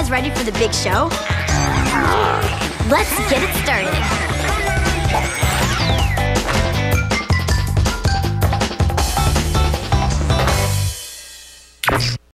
guys ready for the big show? Let's get it started.